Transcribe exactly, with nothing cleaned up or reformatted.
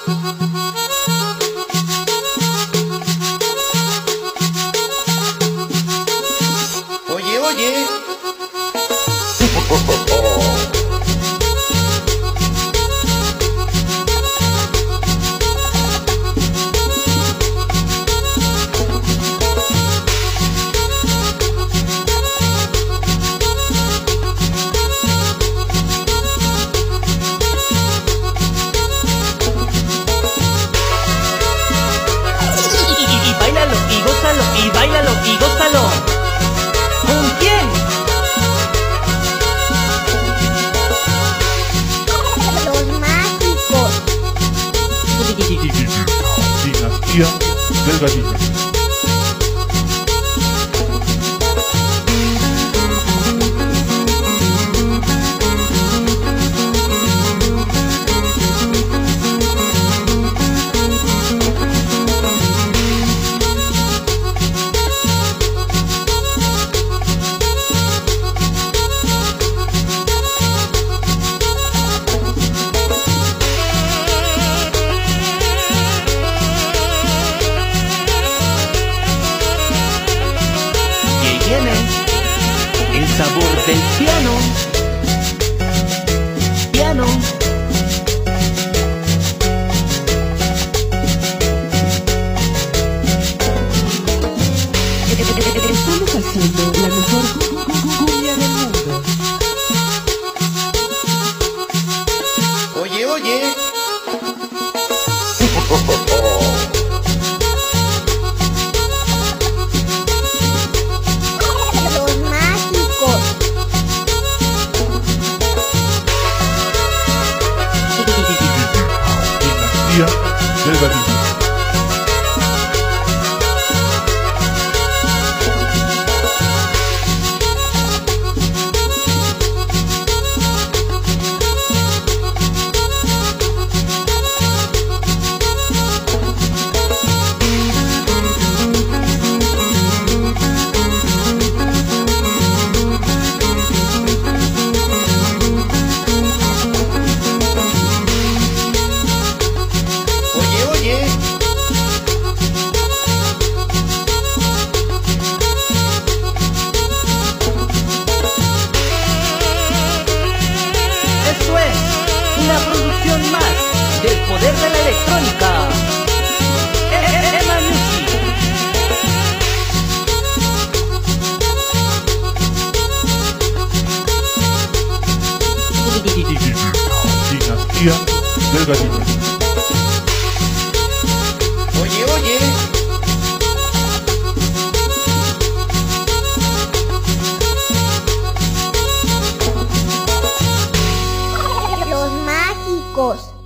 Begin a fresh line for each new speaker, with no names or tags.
Oye, oye.
Y báilalo, y gózalo, y báilalo, y gózalo. ¿Con quién?
Los mágicos.
Dinastía del Gallina.
Viene el sabor del piano, piano.
Estamos haciendo la mejor cu- cu- cu- cumbia del mundo.
Oye, oye.
Los mágicos.
Dinastía del Gallina.
Oye, oye.
Esto es una producción más del poder de la electrónica. Emma Music.
Dinastía del Gallina.
Oye, oye.
Los mágicos.